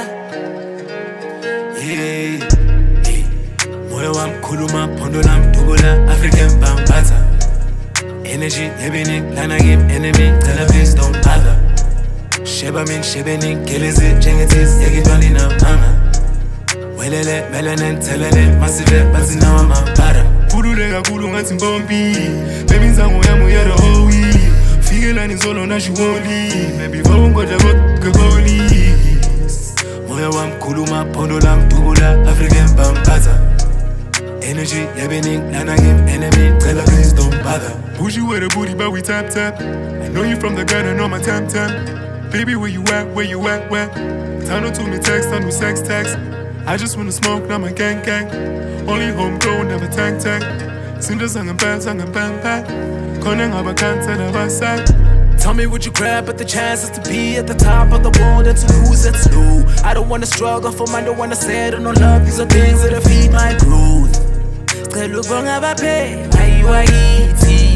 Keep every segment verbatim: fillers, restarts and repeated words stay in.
Yeah, yeah. Moyo wa mkuluma, pondo la mtugula, African Bambatha. Energy, hebening, lana game, enemy, tell her please don't bother. Sheba min, shebening, kelezi, jengetis, yegitwali na mama. Welele, melanin, telele, massive, bazina wa mabara. Purulega kulu ngati mbombi, baby nzangu ya muya the holy. Figela ni zolo na shuoli, baby vaungo jago kagoli. Moyo wa mkuluma, pondo la mtugula, African Bambatha. Energy, yebening, lana game, enemy, tell her please don't bother. Push you with a booty, but we tap tap. I know you from the gun, I know my tap tap. Baby, where you at, where you at, where? Turn on to me text, turn to sex text. I just wanna smoke, now my gang gang. Only homegrown, never tank tank. Sinda sangam bang, sangam bang bang. Konang haba kanta na basai. Tell me would you grab at the chances to be at the top of the world and to lose it slow. I don't wanna struggle for mine, don't wanna settle no love. These are things that feed my growth. Look wrong about pay, why you are eating?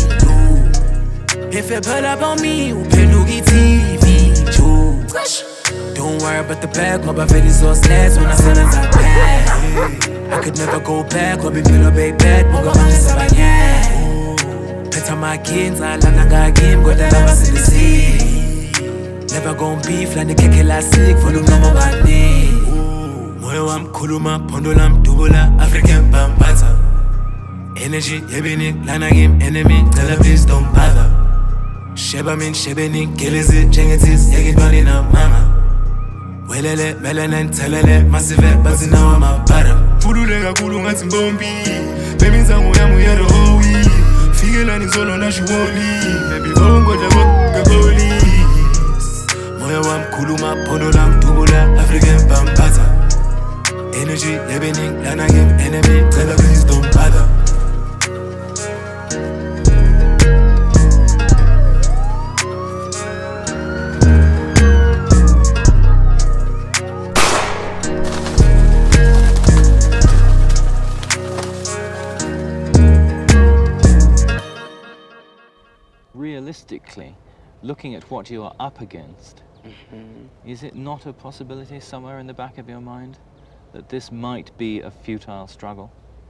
If you pull up on me, you pay no T V. Don't worry about the back, my baby is so snazzy when I send it out back. I could never go back, or be below big bad, but I'm just a bad. Pet my kids, I land a game, got that I was in the sea. Never gon' beef, like the keke last sick, for the number bad day. Moyo am kuluma, pondolam, dubula, African Bambatha. Energy, yebening, lana game, enemy, tell her please don't bother. Sheba min, shebening, kelezi, jengetis, yegitwali na mama. Welele, melanin, telele, massive, bazina wa mabara. Purulega kulu ngati mbombi, baby nzangu ya muya the holy. Figela ni zolo na shuoli, baby vaungo jago kagoli. Moyo wa mkuluma, pondo la mtugula, African Bambatha. Energy, yebening, lana game, enemy, tell her please don't bother. Realistically, looking at what you are up against, mm-hmm. is it not a possibility somewhere in the back of your mind that this might be a futile struggle?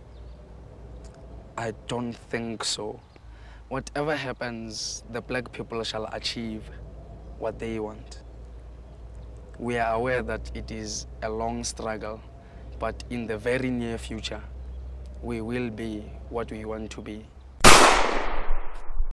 I don't think so. Whatever happens, the black people shall achieve what they want. We are aware that it is a long struggle, but in the very near future, we will be what we want to be.